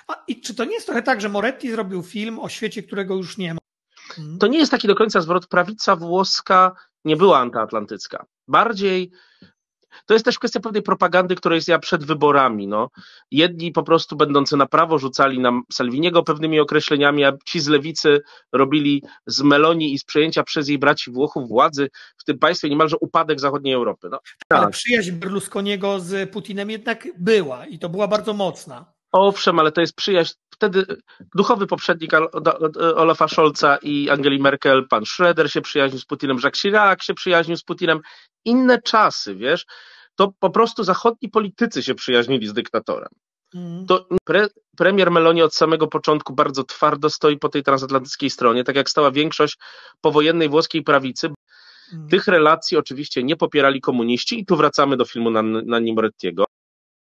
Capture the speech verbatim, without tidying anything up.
A, i czy to nie jest trochę tak, że Moretti zrobił film o świecie, którego już nie ma? To nie jest taki do końca zwrot. Prawica włoska nie była antyatlantycka. Bardziej to jest też kwestia pewnej propagandy, która jest ja przed wyborami. No. Jedni po prostu będący na prawo rzucali na Salviniego pewnymi określeniami, a ci z lewicy robili z Meloni i z przejęcia przez jej braci Włochów władzy w tym państwie niemalże upadek zachodniej Europy. No. Ale Tak. przyjaźń Berlusconiego z Putinem jednak była i to była bardzo mocna. Owszem, ale to jest przyjaźń. Wtedy duchowy poprzednik Olafa Scholza i Angeli Merkel, pan Schroeder się przyjaźnił z Putinem, Jacques Chirac się przyjaźnił z Putinem. Inne czasy, wiesz, to po prostu zachodni politycy się przyjaźnili z dyktatorem. Mm. To pre, premier Meloni od samego początku bardzo twardo stoi po tej transatlantyckiej stronie, tak jak stała większość powojennej włoskiej prawicy. Mm. Tych relacji oczywiście nie popierali komuniści i tu wracamy do filmu Nanni Morettiego.